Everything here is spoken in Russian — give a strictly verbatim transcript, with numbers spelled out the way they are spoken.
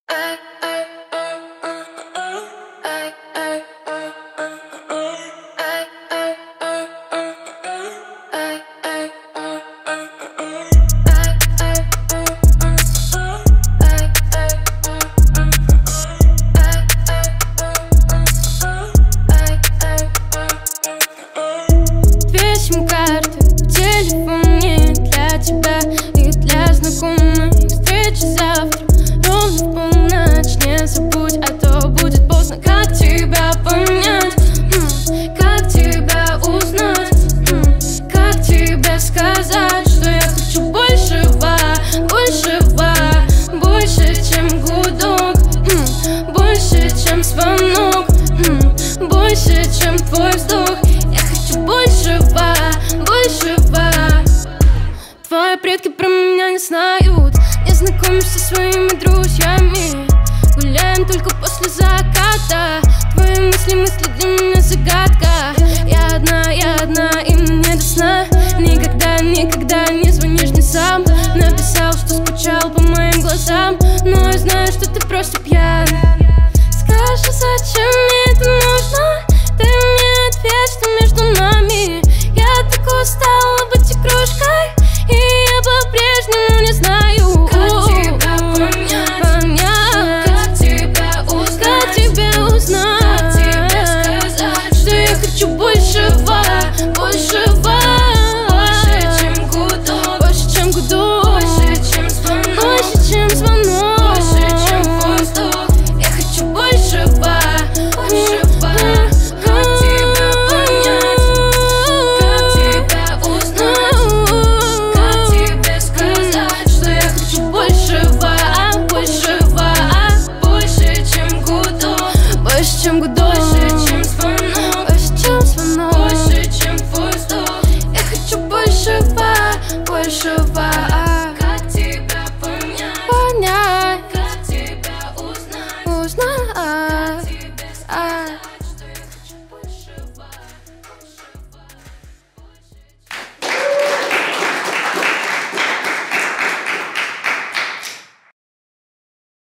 Карты в телефоне для тебя и для знакомых. Встреча завтра ровно в полночь. Не забудь, а то будет поздно. Как тебя понять? М-м, как тебя узнать? М-м, как тебе сказать, что я хочу большего, большего, больше, чем гудок, м-м, больше, чем звонок, м-м, больше, чем твой вздох. Я хочу большего, большего. Твои предки про меня не знают. Не знакомишься со своими друзьями. Гуляем только после заката. Твои мысли, мысли для меня загадка. Я одна, я одна, и мне до сна. Никогда, никогда не звонишь мне сам. Написал, что скучал по моим глазам, но я знаю, что ты просто